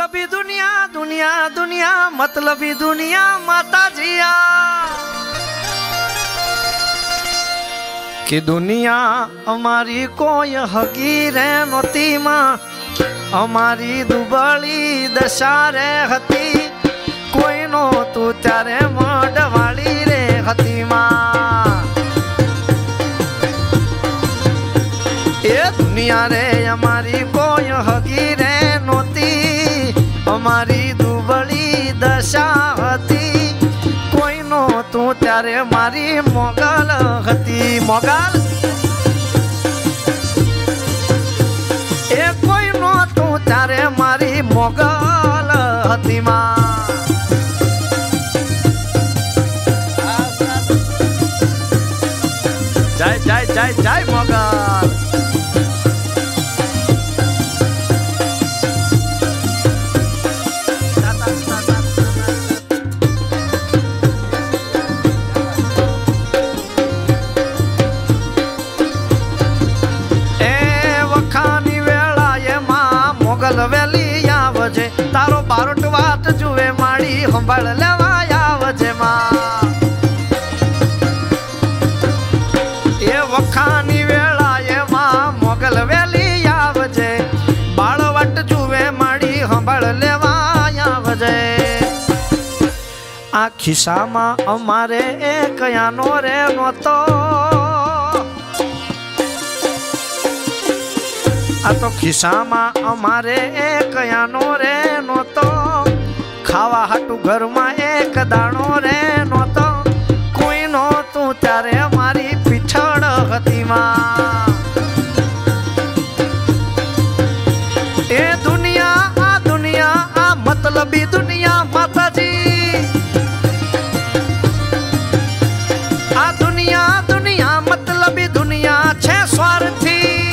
मतलबी दुनिया दुनिया दुनिया मतलबी दुनिया माता जिया कि दुनिया हमारी कोई हकी रे नोती मां हमारी दुबली दशा रे हती कोई नो तू त्यारे मडवाली रे हती मां ये दुनिया रे हमारी कोई हकी रे नोती हमारी दुबली दशा हती कोई नो तू त्यारे मारी मोगल हती मोगल ए कोई नो तू त्यारे मारी मोगल हती मां जय जय जय जय मोगल वेली आवजे तारो बारोट वाट जुए माड़ी हंबळ लेवा आवजे मां ये वखानी वेला ये मां मोगल वेली आवजे बाळ वाट जुए माड़ी हंबळ लेवा आवजे आ खिसा मां अमारे एक यानो रे नोतो आ तो खिसा में अमारे एक यानो रे नो तो खावा हाटू घर में एक दाणो रे नो तो कोई नो तू त्यारे मारी पिछड़ हती मां ए दुनिया आ मतलबी दुनिया माता जी आ दुनिया दुनिया मतलबी दुनिया छे स्वार्थी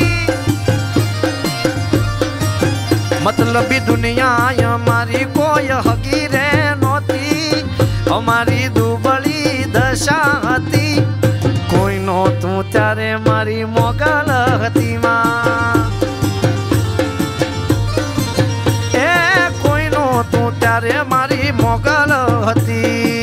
मतलबी दुनिया हमारी कोई हकी रे नोती हमारी दुबली दशा हती कोई नो तू त्यारे मारी मोगल हती मां ए कोई नो तू त्यारे मारी मोगल हती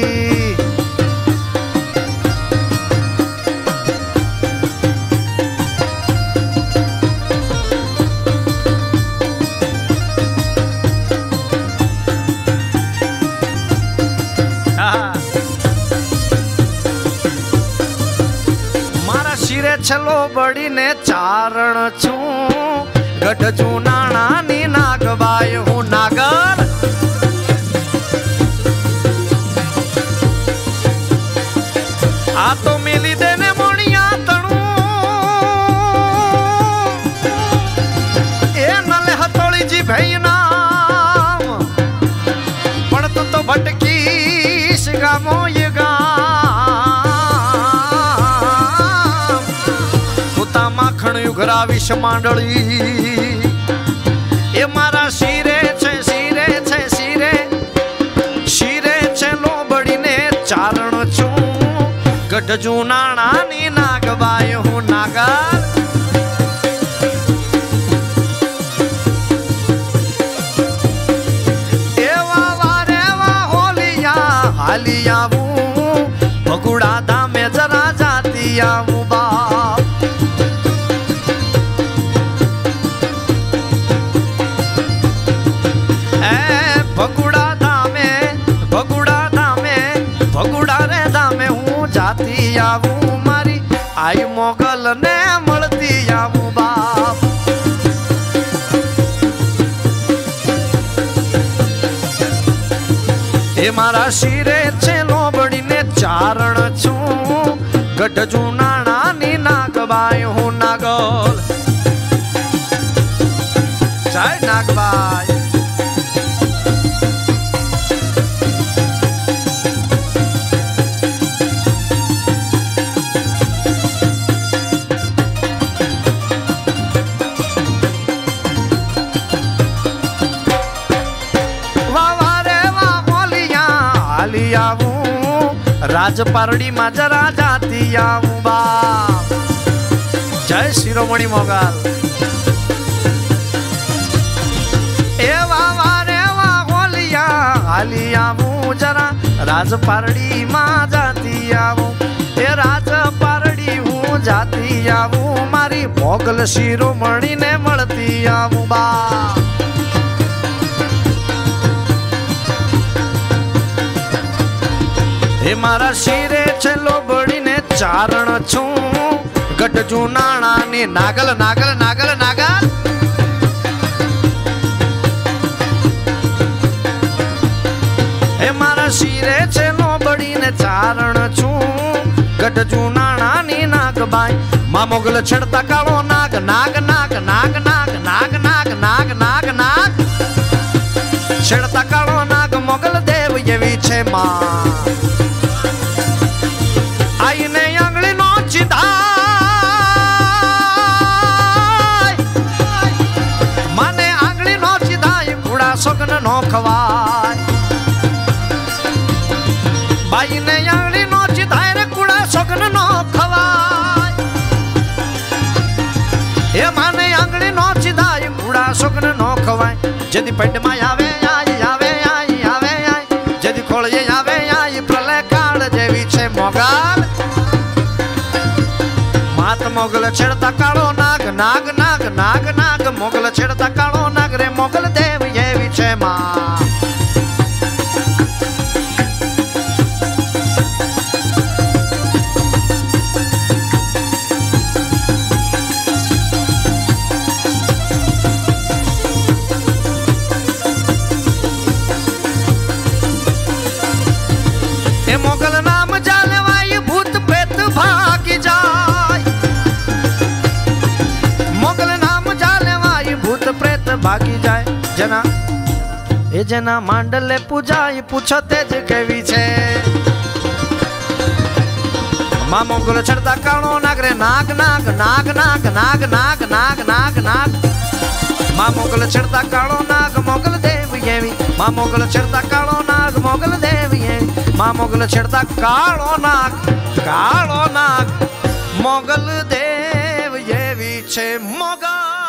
छलो बड़ी ने चारण छू गढ़ जू नाना नी नागबाय हूँ नागर आ तो मिली देने मोनिया तणू ए नले हथोड़ी जी भई नाम पण तू तो भटकी शिगामो ये माखण युगरा विष मांडली ए मारा शीरे छे शीरे छे शीरे शीरे छे लोबड़ी ने चारण छू गढ़ जू नाना नी नागबाय हूँ नागर एवा वारे वा होलिया हालिया भगुड़ा धामे जरा जाती आऊं बाप भगुड़ा रे धामे हूँ जाती आऊं मारी आई मोगल ने मलती आऊं बाप ए मारा शीरे छे लोबड़ी ने चारण छू गढ़ जू नाना नी नागबाय हूँ नागल जय नागबाय राजपारडी में जरा जाती आऊं बाप जय शिरोमणि मोगल एवा वारे वा हाली आवूं जरा राज पारडी मां जाती आवूं ए राज पारडी हूँ जाती आवूं मारी मोगल शिरोमणी ने મળતી आवूं बा हे मारा शिरे चलो बड़ी ने चारण छू गटजू नाणा ने नागल नागल नागल नागल हे मारा शिरे चलो बड़ी ने चारण छू गटजू नाणा नी नाग बाई मां मोगल छड़ता कालो नाग नाग नाग नाग नाग नाग नाग नाग नाग नाग छड़ता कालो नाग मोगल देव येवी छे मां आई ने आंगली नो चिदाय माने आंगली नो चिदाय कूड़ा सोगन नो खवाय बाई ने आंगली नो चिदाय रे कूड़ा सोगन नो खवाय ए माने आंगली नो चिदाय कूड़ा सोगन नो खवाय जदी पेट में आवे आई आवे आई आवे आई जदी खोलये आवे आई प्रलय काल जेवी छे मोगल मात मोगल छेड़ता कालो नाग नाग नाग नाग नाग मोगल छेड़ता कालो नाग रे मोगल देव ये विचे मां ए मोगल नाम जाले वाई भूत प्रेत भागी जाय मोगल नाम जाले वाई भूत प्रेत भागी जाए जना ए जना मांडले पूजाई पूछो तेज केवी छे मां मोगल छड़ता कालो नाग रे नाग नाग नाग नाग नाग नाग नाग नाग नाग मां मोगल छड़ता कालो नाग मोगल देव येवी मां मोगल छड़ता कालो नाग मोगल देव येवी मां मोगल छड़ता कालो नाग मोगल देव येवी छे मोगल